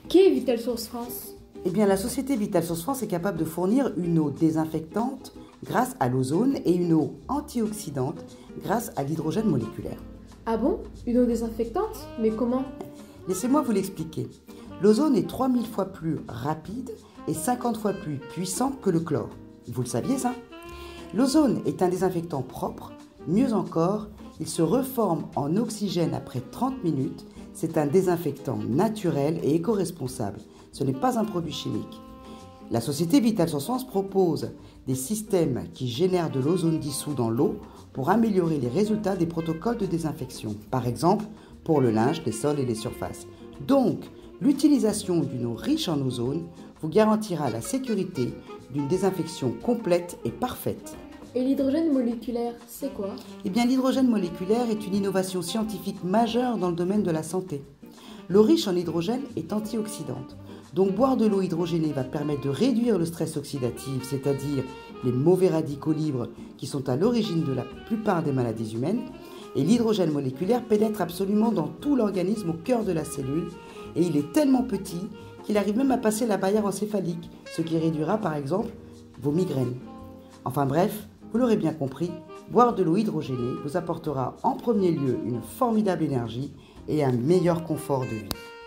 Qu'est Vital Source France? Eh bien, la société Vital Source France est capable de fournir une eau désinfectante grâce à l'ozone et une eau antioxydante grâce à l'hydrogène moléculaire. Ah bon? Une eau désinfectante? Mais comment? Laissez-moi vous l'expliquer. L'ozone est 3000 fois plus rapide et 50 fois plus puissant que le chlore. Vous le saviez ça? L'ozone est un désinfectant propre. Mieux encore, il se reforme en oxygène après 30 minutes. C'est un désinfectant naturel et éco-responsable. Ce n'est pas un produit chimique. La société Vital Source France propose des systèmes qui génèrent de l'ozone dissous dans l'eau pour améliorer les résultats des protocoles de désinfection. Par exemple, pour le linge, les sols et les surfaces. Donc, l'utilisation d'une eau riche en ozone vous garantira la sécurité d'une désinfection complète et parfaite. Et l'hydrogène moléculaire, c'est quoi? Eh bien, l'hydrogène moléculaire est une innovation scientifique majeure dans le domaine de la santé. L'eau riche en hydrogène est antioxydante. Donc, boire de l'eau hydrogénée va permettre de réduire le stress oxydatif, c'est-à-dire les mauvais radicaux libres qui sont à l'origine de la plupart des maladies humaines. Et l'hydrogène moléculaire pénètre absolument dans tout l'organisme, au cœur de la cellule. Et il est tellement petit qu'il arrive même à passer la barrière encéphalique, ce qui réduira par exemple vos migraines. Enfin bref, vous l'aurez bien compris, boire de l'eau hydrogénée vous apportera en premier lieu une formidable énergie et un meilleur confort de vie.